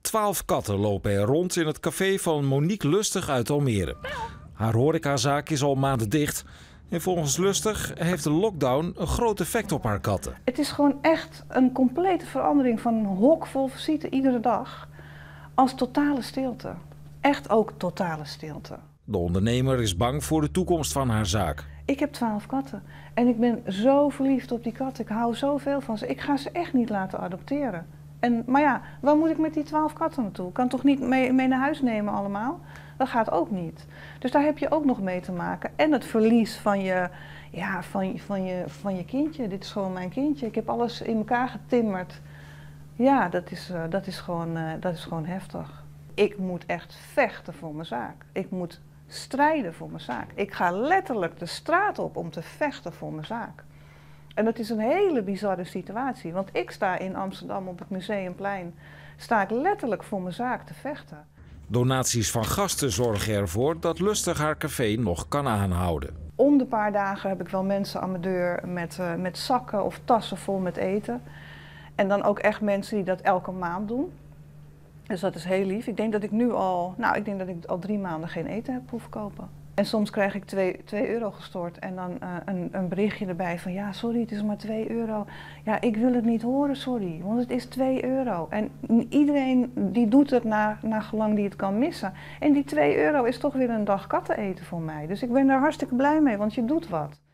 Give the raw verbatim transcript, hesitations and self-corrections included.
Twaalf katten lopen er rond in het café van Monique Lustig uit Almere. Haar horecazaak is al maanden dicht. En volgens Lustig heeft de lockdown een groot effect op haar katten. Het is gewoon echt een complete verandering van een hok vol visite iedere dag als totale stilte. Echt ook totale stilte. De ondernemer is bang voor de toekomst van haar zaak. Ik heb twaalf katten en ik ben zo verliefd op die katten. Ik hou zoveel van ze. Ik ga ze echt niet laten adopteren. En, maar ja, waar moet ik met die twaalf katten naartoe? Ik kan toch niet mee, mee naar huis nemen allemaal? Dat gaat ook niet. Dus daar heb je ook nog mee te maken. En het verlies van je, ja, van, van je, van je kindje. Dit is gewoon mijn kindje. Ik heb alles in elkaar getimmerd. Ja, dat is, uh, dat is, gewoon, uh, dat is gewoon heftig. Ik moet echt vechten voor mijn zaak. Ik moet strijden voor mijn zaak. Ik ga letterlijk de straat op om te vechten voor mijn zaak. En dat is een hele bizarre situatie, want ik sta in Amsterdam op het Museumplein, sta ik letterlijk voor mijn zaak te vechten. Donaties van gasten zorgen ervoor dat Lustig haar café nog kan aanhouden. Om de paar dagen heb ik wel mensen aan mijn deur met, uh, met zakken of tassen vol met eten. En dan ook echt mensen die dat elke maand doen. Dus dat is heel lief. Ik denk dat ik nu al, nou ik denk dat ik al drie maanden geen eten heb hoeven kopen. En soms krijg ik twee euro gestort en dan uh, een, een berichtje erbij van ja, sorry, het is maar twee euro. Ja, ik wil het niet horen, sorry, want het is twee euro. En iedereen die doet het naar, naar gelang die het kan missen. En die twee euro is toch weer een dag katten eten voor mij. Dus ik ben daar hartstikke blij mee, want je doet wat.